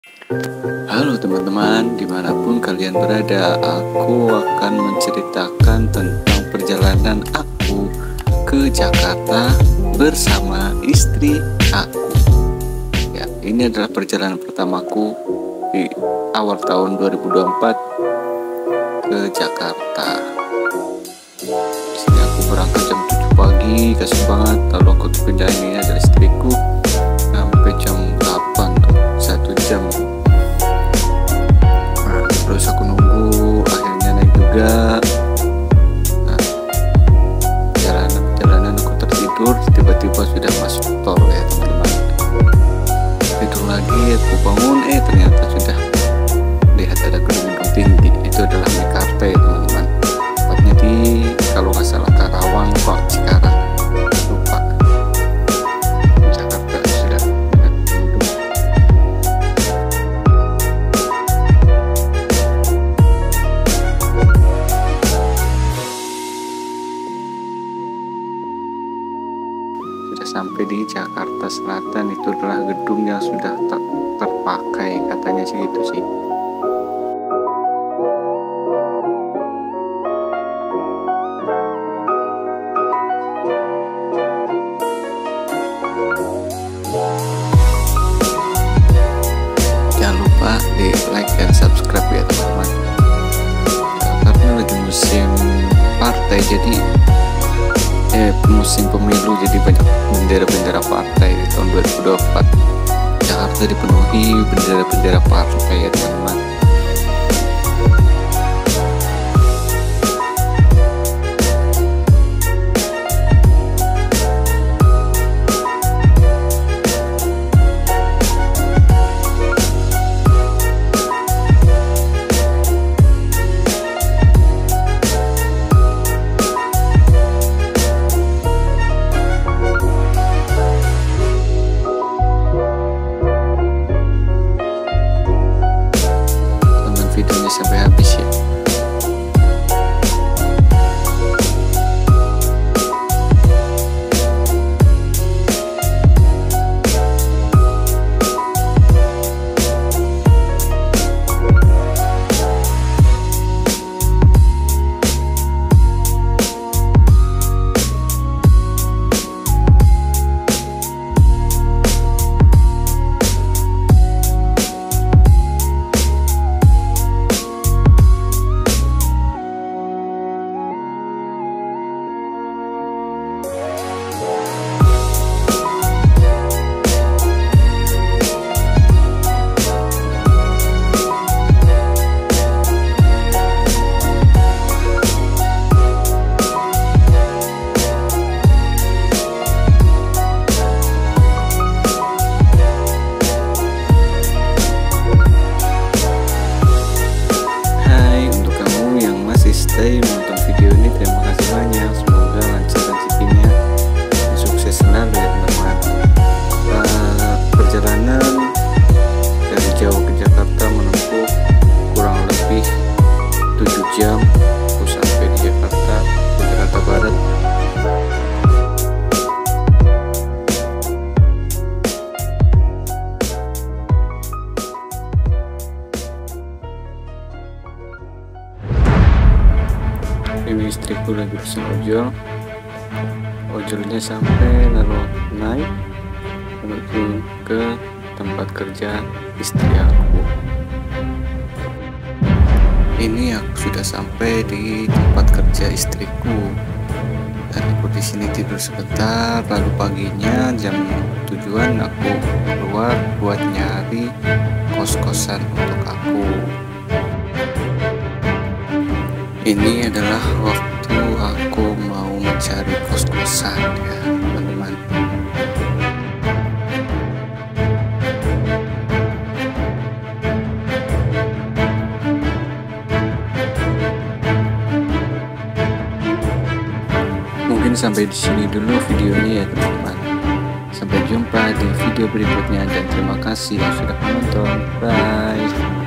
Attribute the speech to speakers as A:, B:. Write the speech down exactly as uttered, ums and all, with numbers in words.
A: Halo teman-teman, dimanapun kalian berada, aku akan menceritakan tentang perjalanan aku ke Jakarta bersama istri aku. Ya, ini adalah perjalanan pertamaku di awal tahun dua ribu dua puluh empat ke Jakarta. Di sini aku berangkat jam tujuh pagi, kasih banget. Lalu aku pindah, ini adalah istriku, sampai jam delapan tuh, satu jam. Terus aku nunggu, akhirnya naik juga. Nah, perjalanan-perjalanan aku tertidur, tiba-tiba sudah masuk tol ya teman-teman. Tidur lagi, aku bangun, eh ternyata sudah lihat ada gedung-gedung tinggi. Itu adalah Mekarta ya teman-teman. Tepatnya di, kalau nggak salah, Karawang kok, Cikarang, lupa. Jakarta sudah lihat gedung. Sudah sampai di Jakarta Selatan, itu adalah gedung yang sudah ter terpakai, katanya sih gitu sih. Jangan lupa di like dan subscribe ya teman-teman. Ya, karena lagi musim partai, jadi eh musim pemilu, jadi banyak bendera-bendera partai di tahun dua ribu dua puluh empat. Jakarta dipenuhi bendera-bendera partai ya teman-teman. Videonya sampai habis ya. Stay menonton video ini, terima kasih banyak. Semoga lancar rezekinya, sukses selalu ya teman-teman. Uh, perjalanan dari jauh ke Jakarta menempuh kurang lebih tujuh jam. Aku sampai di Jakarta, di Jakarta Barat. Ini istriku lagi pesen ojol, ojolnya sampai, lalu naik menuju ke tempat kerja istri aku. Ini aku sudah sampai di tempat kerja istriku, dan aku di sini tidur sebentar, lalu paginya jam tujuan aku keluar buat nyari kos-kosan untuk aku. Ini adalah waktu aku mau mencari kos-kosan ya teman-teman. Mungkin sampai di sini dulu videonya ya teman-teman. Sampai jumpa di video berikutnya dan terima kasih yang sudah menonton. Bye.